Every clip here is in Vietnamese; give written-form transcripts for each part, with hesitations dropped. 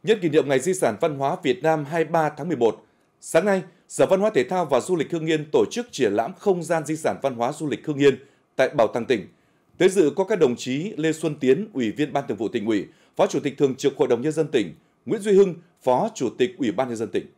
Nhân kỷ niệm Ngày Di sản Văn hóa Việt Nam 23 tháng 11, sáng nay, Sở Văn hóa Thể thao và Du lịch Hưng Yên tổ chức triển lãm không gian di sản văn hóa du lịch Hưng Yên tại Bảo tàng tỉnh. Tới dự có các đồng chí Lê Xuân Tiến, Ủy viên Ban Thường vụ Tỉnh ủy, Phó Chủ tịch Thường trực Hội đồng Nhân dân tỉnh, Nguyễn Duy Hưng, Phó Chủ tịch Ủy ban Nhân dân tỉnh.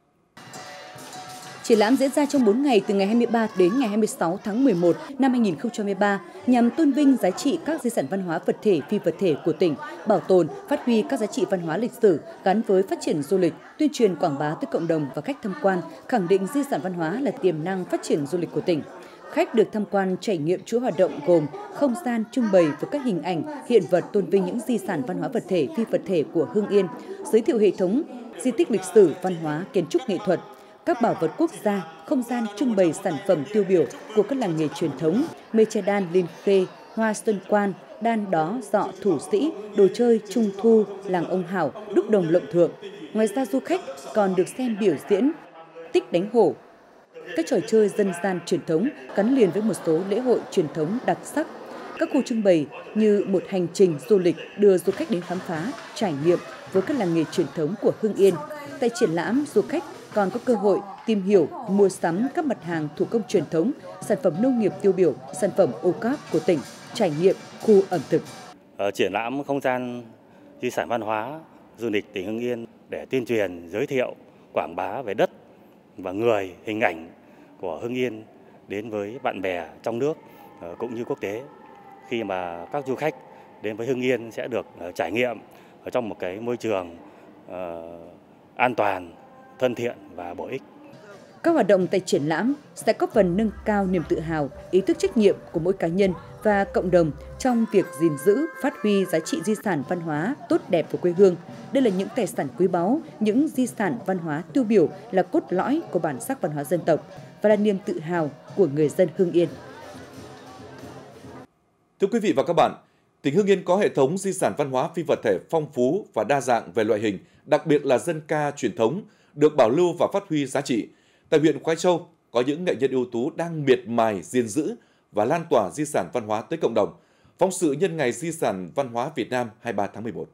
Triển lãm diễn ra trong 4 ngày từ ngày 23 đến ngày 26 tháng 11 năm 2023 nhằm tôn vinh giá trị các di sản văn hóa vật thể, phi vật thể của tỉnh, bảo tồn, phát huy các giá trị văn hóa lịch sử gắn với phát triển du lịch, tuyên truyền quảng bá tới cộng đồng và khách tham quan, khẳng định di sản văn hóa là tiềm năng phát triển du lịch của tỉnh. Khách được tham quan trải nghiệm chuỗi hoạt động gồm không gian trưng bày với các hình ảnh, hiện vật tôn vinh những di sản văn hóa vật thể, phi vật thể của Hưng Yên, giới thiệu hệ thống di tích lịch sử, văn hóa, kiến trúc nghệ thuật, các bảo vật quốc gia, không gian trưng bày sản phẩm tiêu biểu của các làng nghề truyền thống, mây che đan Liên Khê, hoa xuân quan, đan đó dọ thủ sĩ, đồ chơi trung thu, làng ông Hảo, đúc đồng Lộng Thượng. Ngoài ra du khách còn được xem biểu diễn tích đánh hổ, các trò chơi dân gian truyền thống gắn liền với một số lễ hội truyền thống đặc sắc. Các khu trưng bày như một hành trình du lịch đưa du khách đến khám phá, trải nghiệm với các làng nghề truyền thống của Hưng Yên. Tại triển lãm, du khách còn có cơ hội tìm hiểu, mua sắm các mặt hàng thủ công truyền thống, sản phẩm nông nghiệp tiêu biểu, sản phẩm ô cốp của tỉnh, trải nghiệm khu ẩm thực. Triển lãm không gian di sản văn hóa du lịch tỉnh Hưng Yên để tuyên truyền, giới thiệu, quảng bá về đất và người, hình ảnh của Hưng Yên đến với bạn bè trong nước cũng như quốc tế. Khi mà các du khách đến với Hưng Yên sẽ được trải nghiệm ở trong một cái môi trường an toàn, thân thiện và bổ ích. Các hoạt động tại triển lãm sẽ góp phần nâng cao niềm tự hào, ý thức trách nhiệm của mỗi cá nhân và cộng đồng trong việc gìn giữ, phát huy giá trị di sản văn hóa tốt đẹp của quê hương. Đây là những tài sản quý báu, những di sản văn hóa tiêu biểu là cốt lõi của bản sắc văn hóa dân tộc và là niềm tự hào của người dân Hưng Yên. Thưa quý vị và các bạn, tỉnh Hưng Yên có hệ thống di sản văn hóa phi vật thể phong phú và đa dạng về loại hình, đặc biệt là dân ca truyền thống, được bảo lưu và phát huy giá trị. Tại huyện Khoái Châu, có những nghệ nhân ưu tú đang miệt mài gìn giữ và lan tỏa di sản văn hóa tới cộng đồng. Phóng sự nhân ngày Di sản Văn hóa Việt Nam 23 tháng 11.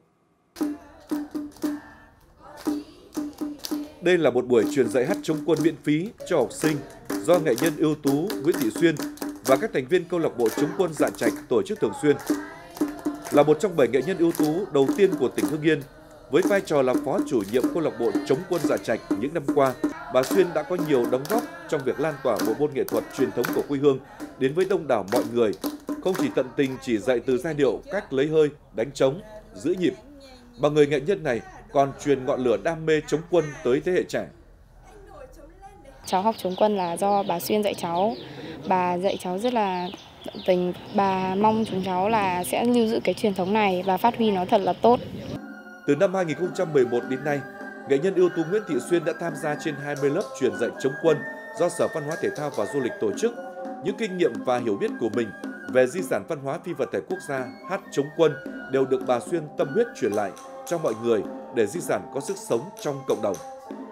Đây là một buổi truyền dạy hát chống quân miễn phí cho học sinh do nghệ nhân ưu tú Nguyễn Thị Xuyên và các thành viên câu lạc bộ chống quân Dạ Trạch tổ chức thường xuyên. Là một trong 7 nghệ nhân ưu tú đầu tiên của tỉnh Hưng Yên, với vai trò là phó chủ nhiệm câu lạc bộ chống quân Dạ Trạch những năm qua, bà Xuyên đã có nhiều đóng góp trong việc lan tỏa bộ môn nghệ thuật truyền thống của quê hương đến với đông đảo mọi người, không chỉ tận tình chỉ dạy từ giai điệu, cách lấy hơi, đánh trống, giữ nhịp, mà người nghệ nhân này còn truyền ngọn lửa đam mê chống quân tới thế hệ trẻ. Cháu học chống quân là do bà Xuyên dạy cháu. Bà dạy cháu rất là tận tình. Bà mong chúng cháu là sẽ lưu giữ cái truyền thống này và phát huy nó thật là tốt. Từ năm 2011 đến nay, nghệ nhân ưu tú Nguyễn Thị Xuyên đã tham gia trên 20 lớp truyền dạy chống quân do Sở Văn hóa Thể thao và Du lịch tổ chức. Những kinh nghiệm và hiểu biết của mình về di sản văn hóa phi vật thể quốc gia hát chống quân đều được bà Xuyên tâm huyết truyền lại cho mọi người để di sản có sức sống trong cộng đồng.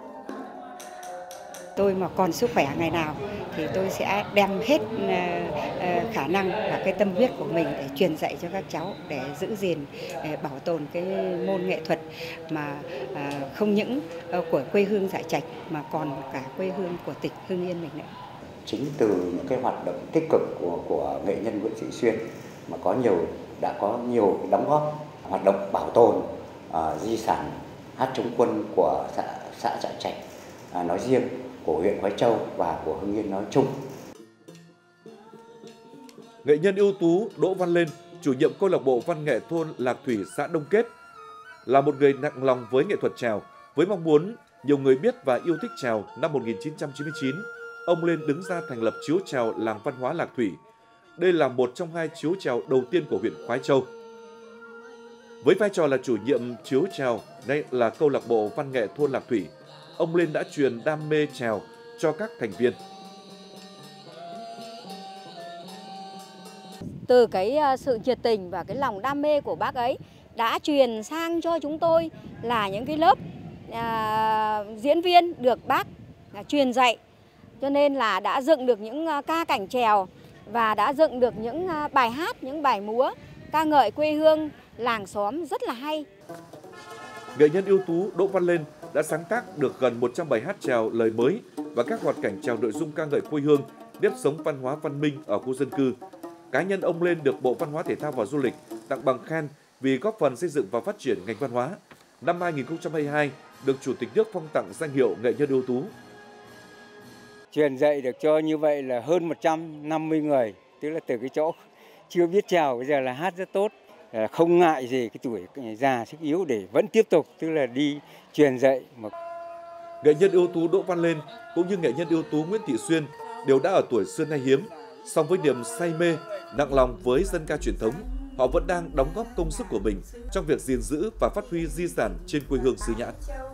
Tôi mà còn sức khỏe ngày nào thì tôi sẽ đem hết khả năng và cái tâm huyết của mình để truyền dạy cho các cháu, để giữ gìn, bảo tồn cái môn nghệ thuật mà không những của quê hương Dạ Trạch mà còn cả quê hương của tỉnh Hưng Yên mình nữa. Chính từ những cái hoạt động tích cực của nghệ nhân Nguyễn Thị Xuyên mà đã có nhiều đóng góp hoạt động bảo tồn di sản hát chống quân của xã Dạ Trạch nói riêng, của huyện Khoái Châu và của Hưng Yên nói chung. Nghệ nhân ưu tú Đỗ Văn Lên, chủ nhiệm câu lạc bộ văn nghệ thôn Lạc Thủy, xã Đông Kết, là một người nặng lòng với nghệ thuật chèo. Với mong muốn nhiều người biết và yêu thích chèo, năm 1999, ông Lên đứng ra thành lập chiếu chèo làng văn hóa Lạc Thủy. Đây là một trong 2 chiếu chèo đầu tiên của huyện Khoái Châu. Với vai trò là chủ nhiệm chiếu chèo, nay là câu lạc bộ văn nghệ thôn Lạc Thủy, ông Lên đã truyền đam mê chèo cho các thành viên. Từ cái sự nhiệt tình và cái lòng đam mê của bác ấy đã truyền sang cho chúng tôi là những cái lớp diễn viên được bác truyền dạy. Cho nên là đã dựng được những ca cảnh chèo và đã dựng được những bài hát, những bài múa ca ngợi quê hương, làng xóm rất là hay. nghệ nhân ưu tú Đỗ Văn Lên đã sáng tác được gần 100 bài hát chèo lời mới và các hoạt cảnh chèo nội dung ca ngợi quê hương, nếp sống văn hóa văn minh ở khu dân cư. Cá nhân ông Lên được Bộ Văn hóa Thể thao và Du lịch tặng bằng khen vì góp phần xây dựng và phát triển ngành văn hóa. Năm 2022, được Chủ tịch nước phong tặng danh hiệu nghệ nhân ưu tú. Truyền dạy được cho như vậy là hơn 150 người, tức là từ cái chỗ chưa biết chèo bây giờ là hát rất tốt, không ngại gì cái tuổi già sức yếu để vẫn tiếp tục, tức là đi truyền dạy. Nghệ nhân ưu tú Đỗ Văn Lên cũng như nghệ nhân ưu tú Nguyễn Thị Xuyên đều đã ở tuổi xưa nay hiếm, song với niềm say mê, nặng lòng với dân ca truyền thống, họ vẫn đang đóng góp công sức của mình trong việc gìn giữ và phát huy di sản trên quê hương xứ Nhãn.